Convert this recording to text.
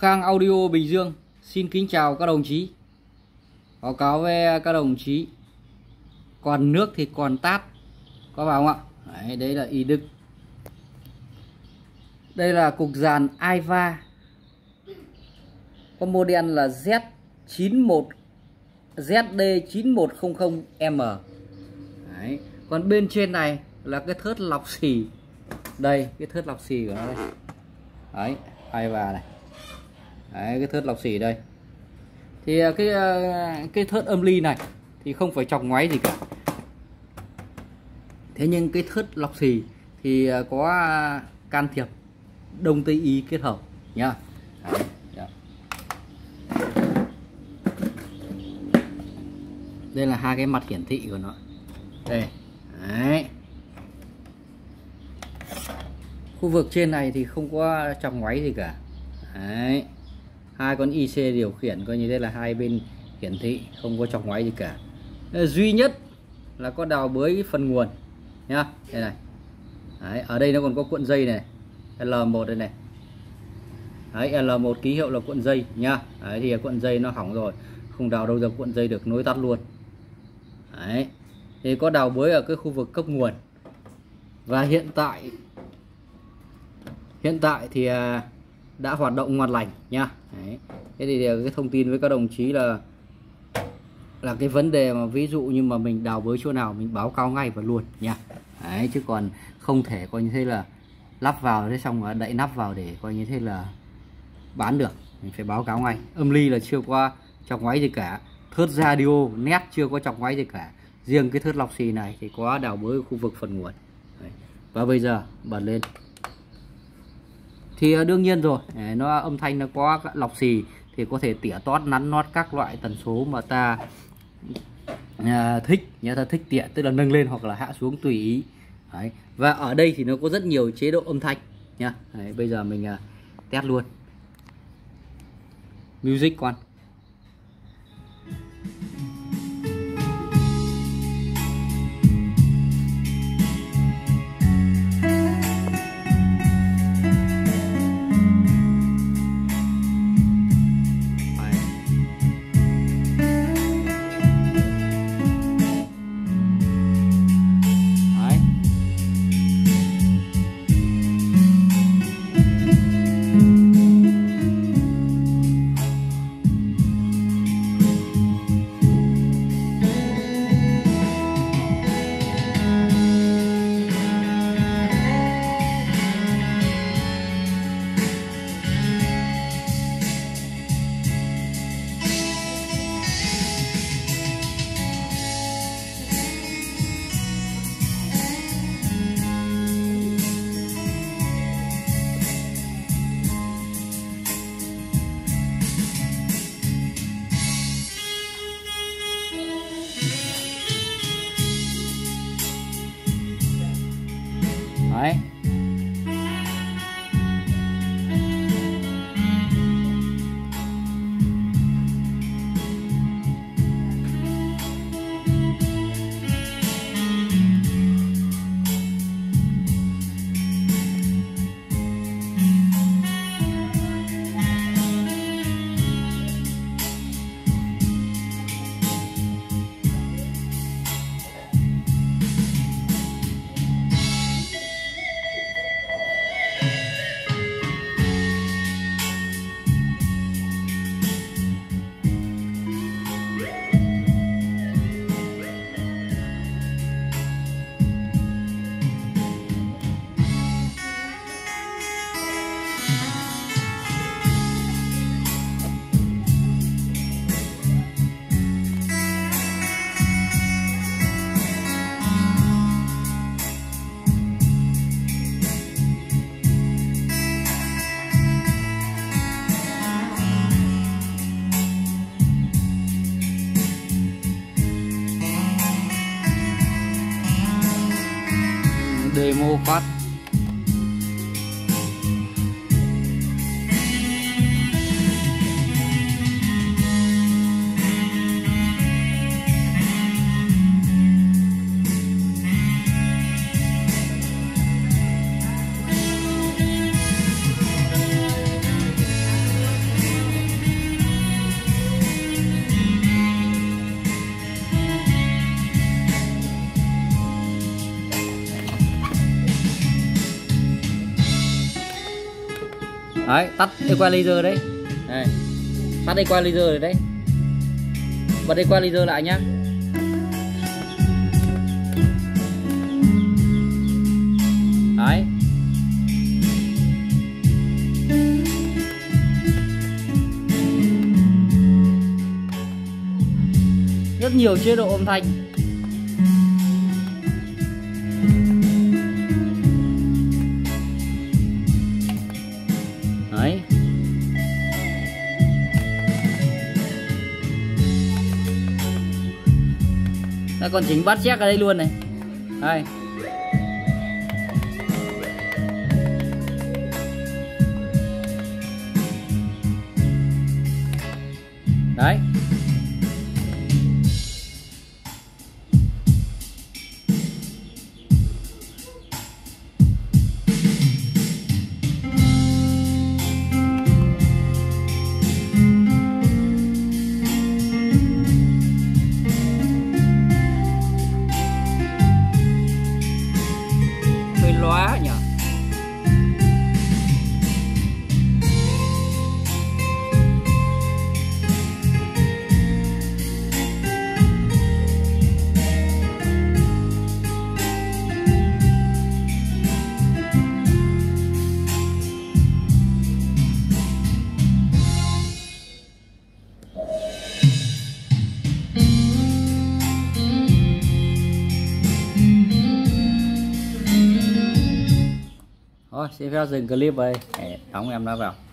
Khang Audio Bình Dương xin kính chào các đồng chí. Báo cáo với các đồng chí, còn nước thì còn tát, có vào không ạ? Đấy là Y Đức. Đây là cục dàn Aiva, có model là ZD9100M. Đấy. Còn bên trên này là cái thớt lọc xì. Đây, cái thớt lọc xì của nó đây. Đấy, Aiva này. Đấy, cái thớt lọc xì đây. Thì cái thớt âm ly này thì không phải chọc ngoáy gì cả. Thế nhưng cái thớt lọc xì thì có can thiệp Đông Tây Y kết hợp nhá. Đấy, đấy. Đây là hai cái mặt hiển thị của nó. Đây. Đấy. Khu vực trên này thì không có chọc ngoáy gì cả. Đấy. Hai con IC điều khiển coi như thế là hai bên hiển thị, không có chọc ngoáy gì cả. Duy nhất là có đào bới phần nguồn nhá. Đây này. Đấy, ở đây nó còn có cuộn dây này, L1 đây này. Đấy, L1 ký hiệu là cuộn dây nhá. Đấy, thì cuộn dây nó hỏng rồi, không đào đâu ra cuộn dây được, nối tắt luôn. Đấy. Thì có đào bới ở cái khu vực cấp nguồn. Và hiện tại thì đã hoạt động ngon lành nhá. Đấy. Thế thì cái thông tin với các đồng chí là cái vấn đề mà ví dụ như mà mình đào bới chỗ nào mình báo cáo ngay và luôn nha. Đấy, chứ còn không thể coi như thế là lắp vào thế xong rồi đậy nắp vào để coi như thế là bán được, mình phải báo cáo ngay. Âm ly là chưa qua chọc ngoáy gì cả, thớt radio nét chưa có chọc ngoáy gì cả, riêng cái thớt lọc xì này thì có đào bới khu vực phần nguồn. Đấy. Và bây giờ bật lên thì đương nhiên rồi, nó âm thanh nó có lọc xì thì có thể tỉa tót nắn nót các loại tần số mà ta thích nhá, ta thích tiện, tức là nâng lên hoặc là hạ xuống tùy ý. Đấy. Và ở đây thì nó có rất nhiều chế độ âm thanh nhá. Đấy, bây giờ mình test luôn. Music one. Đấy. Demo phát. Đấy, tắt equalizer đấy. Đây, tắt equalizer rồi đấy. Bật equalizer lại nhá. Đấy. Rất nhiều chế độ âm thanh. Đấy. Ta còn chỉnh bass check ở đây luôn này. Đây. Đấy. Hơi lóa nhỉ. Thôi, xin phép dừng clip đây. Đóng em nó vào.